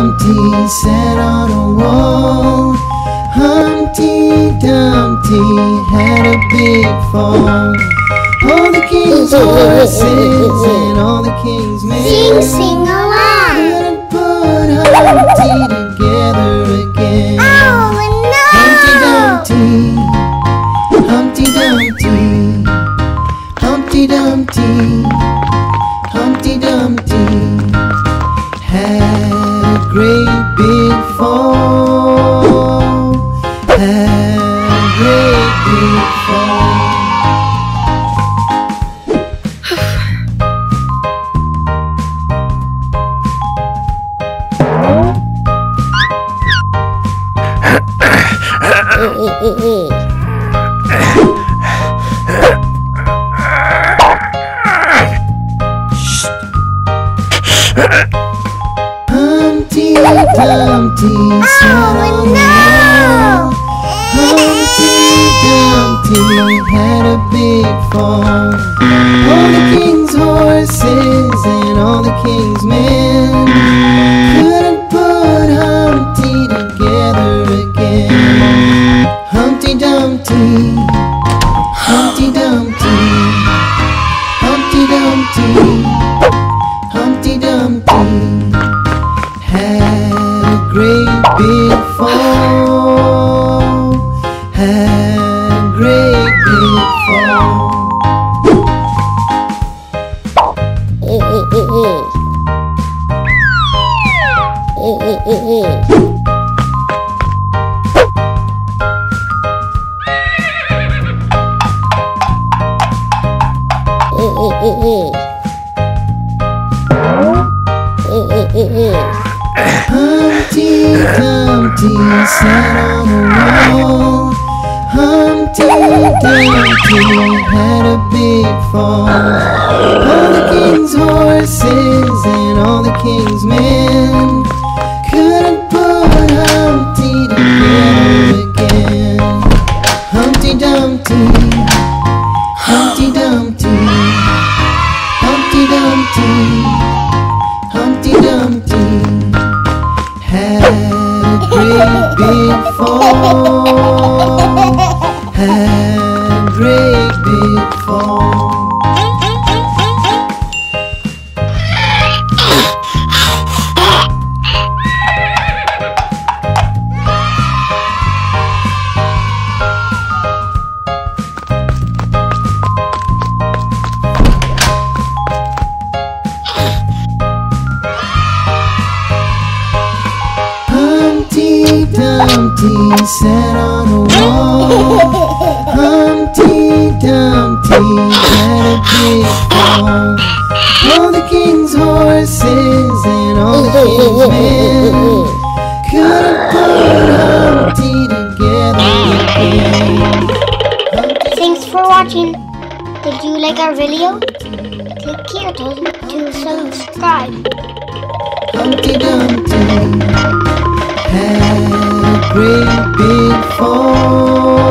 Dumpty sat on a wall. Humpty Dumpty had a big fall. All the king's horses and all the king's men Sing along. couldn't put Humpty together again. Oh no! Humpty Dumpty, Humpty Dumpty, Humpty Dumpty had a great big fall. Had a great big fall. Humpty Dumpty sat on the wall. Humpty Dumpty had a big fall. All the king's horses and all the king's men couldn't put Humpty together again. Humpty Dumpty, Humpty Dumpty, Humpty Dumpty, Humpty Dumpty had a great big fall. Had a great big fall. Humpty Dumpty sat on a wall. Humpty Dumpty had a big fall. All the king's horses and all the king's men couldn't put Humpty together again. Humpty Dumpty, Humpty Dumpty, Humpty Dumpty, Humpty Dumpty had a great big fall. Had a great big fall. Humpty Dumpty sat on a wall. Humpty Dumpty had a big fall. All the king's horses and all the king's men couldn't put Humpty together again. Thanks for watching. Did you like our video? Click here to subscribe. Humpty Dumpty had a great big fall.